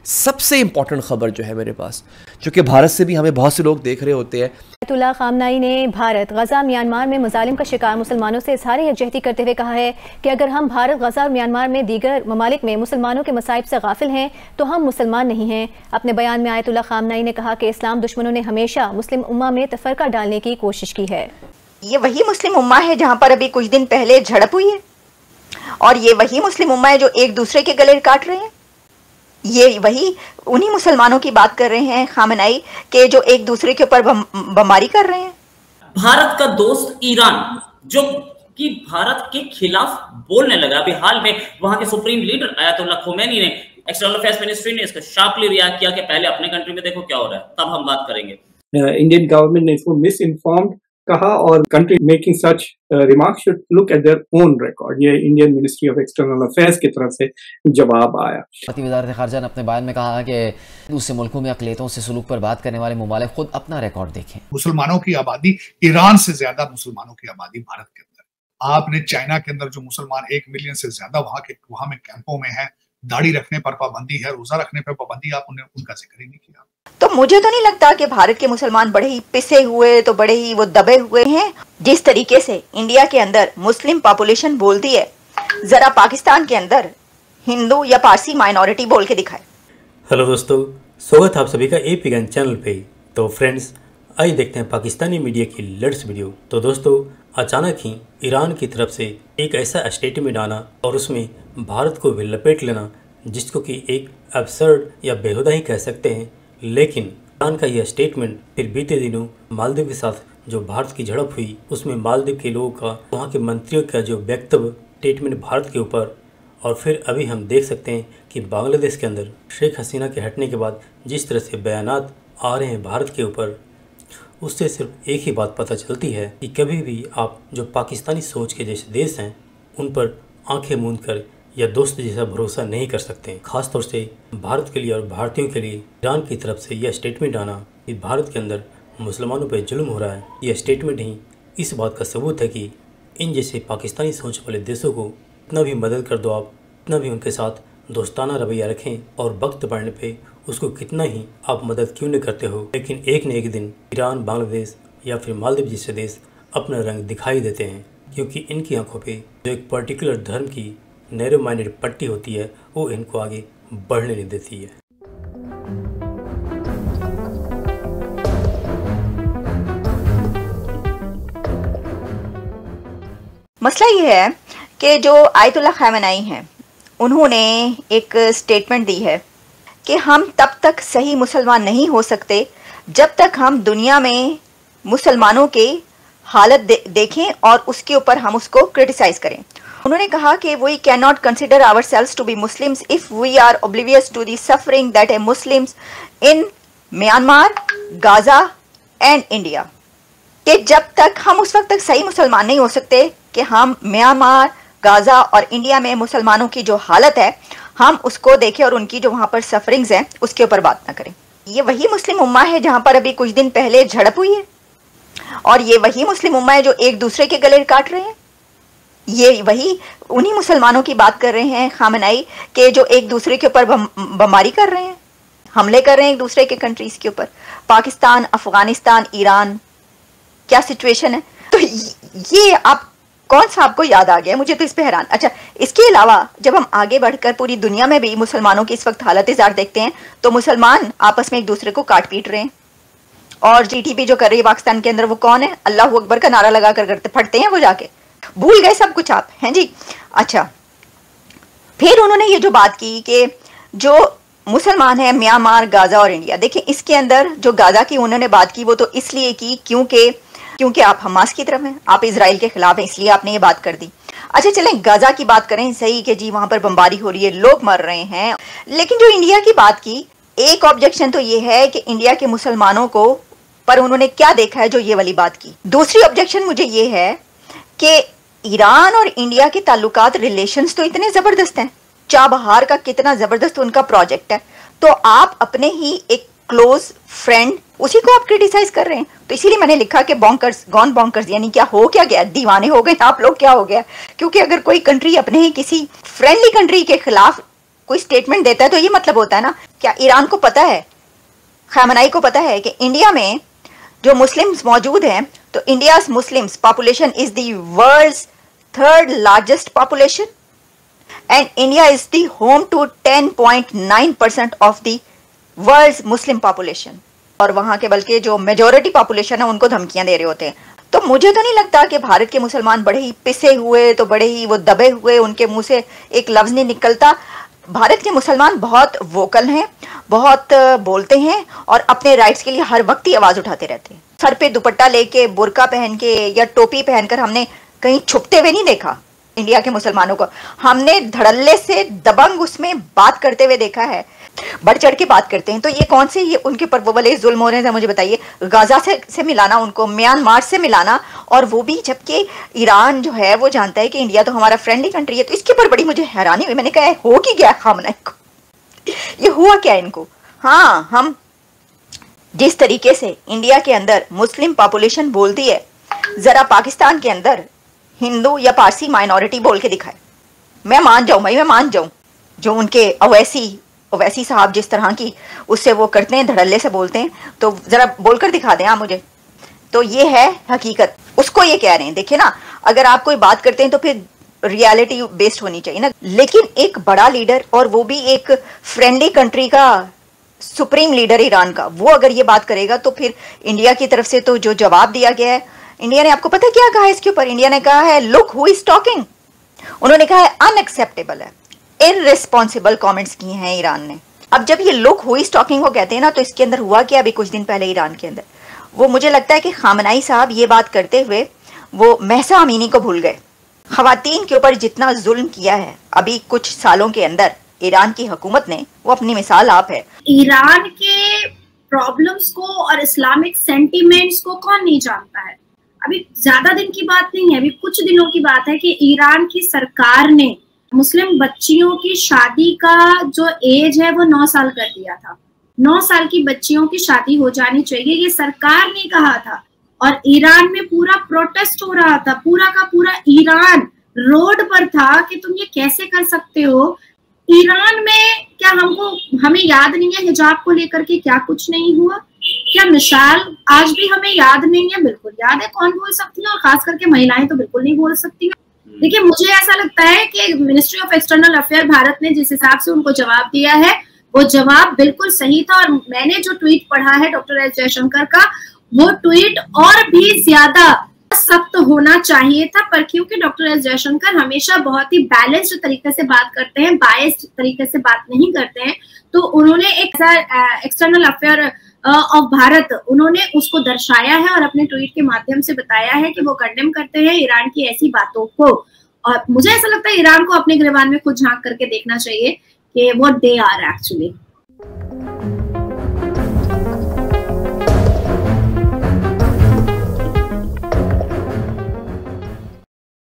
सबसे इंपॉर्टेंट खबर जो है मेरे पास, चूँकि भारत से भी हमें बहुत से लोग देख रहे होते हैं। आयतुल्लाह खामनाई ने भारत, गजा, म्यांमार में मुजालिम का शिकार मुसलमानों से इज़हार यकजहती करते हुए कहा है कि अगर हम भारत, गजा और म्यांमार में दीगर ममालिक में मुसलमानों के मसाइब से गाफिल हैं तो हम मुसलमान नहीं हैं। अपने बयान में आयतुल्लाह खामनाई ने कहा कि इस्लाम दुश्मनों ने हमेशा मुस्लिम उम्मा में तफरका डालने की कोशिश की है। ये वही मुस्लिम उम्मा है जहाँ पर अभी कुछ दिन पहले झड़प हुई है, और ये वही मुस्लिम उम्मा है जो एक दूसरे के गले काट रहे हैं। ये वही उन्हीं मुसलमानों की बात कर रहे हैं खामनाई के जो एक दूसरे के ऊपर बमबारी कर रहे हैं। भारत का दोस्त ईरान जो कि भारत के खिलाफ बोलने लगा, अभी हाल में वहां के सुप्रीम लीडर आयतुल्लाह खोमेनी ने, एक्सटर्नल अफेयर्स मिनिस्ट्री ने इसका शार्पली रिएक्ट किया कि पहले अपने कंट्री में देखो क्या हो रहा है, तब हम बात करेंगे। इंडियन गवर्नमेंट ने इसको मिस इन्फॉर्म्ड कहा, और country making such remark should look at their own record. ये Indian ministry of external affairs की तरफ से जवाब आया। भारतीय वज़ारत ख़ारजा ने अपने बयान में कहा कि दूसरे मुल्कों में अक़लियतों से सुलूक पर बात करने वाले ममालिक खुद अपना रिकॉर्ड देखें। मुसलमानों की आबादी ईरान से ज्यादा मुसलमानों की आबादी भारत के अंदर। आपने चाइना के अंदर जो मुसलमान 1 मिलियन से ज्यादा वहां में कैंपों में है, दाढ़ी रखने पर पाबंदी है, रोजा रखने पर पाबंदी, आप उनका जिक्र ही नहीं किया। तो मुझे तो नहीं लगता कि भारत के मुसलमान बड़े ही पिसे हुए, तो बड़े ही वो दबे हुए हैं। जिस तरीके से इंडिया के अंदर मुस्लिम पॉपुलेशन बोलती है, जरा पाकिस्तान के अंदर हिंदू या पारसी माइनॉरिटी बोल के दिखाए। हेलो दोस्तों, स्वागत है आप सभी का एपी गन चैनल पे। तो फ्रेंड्स, आइए देखते हैं पाकिस्तानी मीडिया की लेटेस्ट वीडियो। तो दोस्तों, अचानक ही ईरान की तरफ से एक ऐसा स्टेटमेंट आना और उसमें भारत को भी लपेट लेना, जिसको कि एक अब्सर्ड या बेहुदा ही कह सकते हैं। लेकिन ईरान का यह स्टेटमेंट फिर बीते दिनों मालदीव के साथ जो भारत की झड़प हुई, उसमें मालदीव के लोगों का, वहाँ के मंत्रियों का जो वक्तव्य, स्टेटमेंट भारत के ऊपर, और फिर अभी हम देख सकते हैं कि बांग्लादेश के अंदर शेख हसीना के हटने के बाद जिस तरह से बयानात आ रहे हैं भारत के ऊपर, उससे सिर्फ एक ही बात पता चलती है कि कभी भी आप जो पाकिस्तानी सोच के जैसे देश हैं उन पर आंखें मूंद कर या दोस्त जैसा भरोसा नहीं कर सकते। खासतौर से भारत के लिए और भारतीयों के लिए ईरान की तरफ से यह स्टेटमेंट आना कि भारत के अंदर मुसलमानों पर जुल्म हो रहा है, यह स्टेटमेंट ही इस बात का सबूत है कि इन जैसे पाकिस्तानी सोच वाले देशों को इतना भी मदद कर दो आप, इतना भी उनके साथ दोस्ताना रवैया रखें, और वक्त पड़ने पे उसको कितना ही आप मदद क्यों नहीं करते हो, लेकिन एक न एक दिन ईरान, बांग्लादेश या फिर मालदीव जैसे देश अपना रंग दिखाई देते हैं, क्योंकि इनकी आंखों पे जो एक पर्टिकुलर धर्म की नैरो माइंडेड पट्टी होती है वो इनको आगे बढ़ने नहीं देती है। मसला ये है कि जो आयतुल्लाह खामनाई हैं, उन्होंने एक स्टेटमेंट दी है कि हम तब तक सही मुसलमान नहीं हो सकते जब तक हम दुनिया में मुसलमानों के हालत देखें और उसके ऊपर हम उसको क्रिटिसाइज करें। उन्होंने कहा कि we can not consider ourselves to be Muslims if we are oblivious to the suffering that a Muslims in Myanmar, Gaza and India. कि जब तक हम उस वक्त तक सही मुसलमान नहीं हो सकते कि हम म्यांमार, गाजा और इंडिया में मुसलमानों की जो हालत है हम उसको देखें और उनकी जो वहां पर सफरिंग्स हैं उसके ऊपर बात ना करें। ये वही मुस्लिम उम्मा है जहां पर अभी कुछ दिन पहले झड़प हुई है, और ये वही मुस्लिम उम्मा है जो एक दूसरे के गले काट रहे हैं। ये वही उन्हीं मुसलमानों की बात कर रहे हैं खामनाई के जो एक दूसरे के ऊपर बमबारी कर रहे हैं, हमले कर रहे हैं एक दूसरे के कंट्रीज के ऊपर। पाकिस्तान, अफगानिस्तान, ईरान, क्या सिचुएशन है। तो ये आप कौन सा आपको याद आ गया, मुझे तो इस पे हैरान। अच्छा, इसके अलावा जब हम आगे बढ़कर पूरी दुनिया में भी मुसलमानों की इस वक्त हालत जार देखते हैं तो मुसलमान आपस में एक दूसरे को काट पीट रहे हैं, और जीटीपी जो कर रही है पाकिस्तान के अंदर वो कौन है, अल्लाह अकबर का नारा लगा कर करते फटते हैं वो जाके, भूल गए सब कुछ आप, हैं जी। अच्छा, फिर उन्होंने ये जो बात की कि जो मुसलमान है म्यांमार, गाजा और इंडिया, देखिए इसके अंदर जो गाजा की उन्होंने बात की वो तो इसलिए की क्योंकि आप हमास की तरफ हैं, आप इजराइल के खिलाफ हैं, इसलिए आपने ये बात कर दी। अच्छा चलें, गाजा की बात करें, सही कि जी वहां पर बमबारी हो रही है, लोग मर रहे हैं, लेकिन जो इंडिया की बात की, एक ऑब्जेक्शन तो ये है कि इंडिया के मुसलमानों को पर उन्होंने क्या देखा है जो ये वाली बात की। दूसरी ऑब्जेक्शन मुझे ये है कि ईरान और इंडिया के ताल्लुकात, रिलेशंस तो इतने जबरदस्त हैं, चाबहार का कितना जबरदस्त उनका प्रोजेक्ट है, तो आप अपने ही एक क्लोज फ्रेंड उसी को आप क्रिटिसाइज कर रहे हैं। तो इसीलिए मैंने लिखा कि बॉन्कर्स गॉन बॉन्कर्स, यानी क्या हो क्या गया, दीवाने हो गए आप लोग, क्या हो गया। क्योंकि अगर कोई कंट्री अपने ही किसी फ्रेंडली कंट्री के खिलाफ कोई स्टेटमेंट देता है तो ये मतलब होता है ना, क्या ईरान को पता है, खामनाई को पता है कि इंडिया में जो मुस्लिम्स मौजूद हैं, तो India's Muslims population is the world's 3rd largest population and India is the home to 10.9% of the world's Muslim population, और वहां के बल्कि जो मेजोरिटी पॉपुलेशन है उनको धमकियां दे रहे होते हैं। तो मुझे तो नहीं लगता कि भारत के मुसलमान बड़े ही पिसे हुए, तो बड़े ही वो दबे हुए, उनके मुंह से एक लफ्ज नहीं निकलता। भारत के मुसलमान बहुत वोकल हैं, बहुत बोलते हैं और अपने राइट्स के लिए हर वक्त ही आवाज उठाते रहते हैं। सर पे दुपट्टा लेके, बुर्का पहन के या टोपी पहनकर हमने कहीं छुपते हुए नहीं देखा इंडिया के मुसलमानों को। हमने धड़ल्ले से दबंग उसमें बात करते हुए देखा है, बढ़ चढ़ के बात करते हैं। तो ये कौन से ये उनके पर वो वाले जुल्म हो रहे हैं, मुझे बताइए। गाजा से मिलाना उनको, म्यांमार से मिलाना, और वो भी जबकि ईरान जो है वो जानता है कि इंडिया तो हमारा फ्रेंडली कंट्री है। तो इसके ऊपर बड़ी मुझे हैरानी हुई। मैंने कहा हो कि गया खामनाई को, ये हुआ क्या इनको। हाँ, हम जिस तरीके से इंडिया के अंदर मुस्लिम पॉपुलेशन बोलती है, जरा पाकिस्तान के अंदर हिंदू या पारसी माइनॉरिटी बोल के दिखाए, मैं मान जाऊं भाई, मैं मान जाऊं। जो उनके ओवैसी साहब जिस तरह की उससे वो करते हैं, धड़ल्ले से बोलते हैं, तो जरा बोलकर दिखा दें आप मुझे। तो ये है हकीकत, उसको ये कह रहे हैं। देखिए ना, अगर आप कोई बात करते हैं तो फिर रियलिटी बेस्ड होनी चाहिए ना। लेकिन एक बड़ा लीडर, और वो भी एक फ्रेंडली कंट्री का सुप्रीम लीडर ईरान का, वो अगर ये बात करेगा तो फिर इंडिया की तरफ से तो जो जवाब दिया गया है, इंडिया ने आपको पता क्या कहा है इसके ऊपर? इंडिया ने कहा है लुक हु इज टॉकिंग। उन्होंने कहा है अनएक्सेप्टेबल है, इररिस्पॉन्सिबल कमेंट्स किए हैं ईरान ने। अब जब ये लुक हु इज टॉकिंग को कहते हैं ना, तो इसके अंदर हुआ क्या अभी कुछ दिन पहले ईरान के अंदर, वो मुझे लगता है कि खामनाई साहब ये बात करते हुए वो महसा अमीनी को भूल गए। खवातीन के ऊपर जितना जुल्म किया है अभी कुछ सालों के अंदर ईरान की हुकूमत ने, वो अपनी मिसाल आप है। ईरान के प्रॉब्लम्स को और इस्लामिक सेंटिमेंट्स को कौन नहीं जानता है। अभी ज्यादा दिन की बात नहीं है, अभी कुछ दिनों की बात है कि ईरान की सरकार ने मुस्लिम बच्चियों की शादी का जो एज है वो 9 साल कर दिया था। 9 साल की बच्चियों की शादी हो जानी चाहिए, ये सरकार ने कहा था। और ईरान में पूरा प्रोटेस्ट हो रहा था, पूरा का पूरा ईरान रोड पर था कि तुम ये कैसे कर सकते हो। ईरान में क्या हमें याद नहीं है हिजाब को लेकर के क्या कुछ नहीं हुआ? क्या मिसाल आज भी हमें याद नहीं है? बिल्कुल याद है। कौन बोल सकती है? और खास करके महिलाएं तो बिल्कुल नहीं बोल सकती। देखिए, मुझे ऐसा लगता है कि ministry of external affair Bharat ने जिस हिसाब से उनको जवाब दिया है, वो जवाब बिल्कुल सही था। और मैंने जो ट्वीट पढ़ा है डॉक्टर एस जयशंकर का, वो ट्वीट और भी ज्यादा सख्त होना चाहिए था। पर क्योंकि डॉक्टर एस जयशंकर हमेशा बहुत ही बैलेंस्ड तरीके से बात करते हैं, बायस्ड तरीके से बात नहीं करते हैं, तो उन्होंने एक एक्सटर्नल अफेयर ऑफ भारत, उन्होंने उसको दर्शाया है और अपने ट्वीट के माध्यम से बताया है कि वो कंडेम करते हैं ईरान की ऐसी बातों को। और मुझे ऐसा लगता है ईरान को अपने गिरबान में खुद झांक करके देखना चाहिए कि व्हाट दे आर एक्चुअली।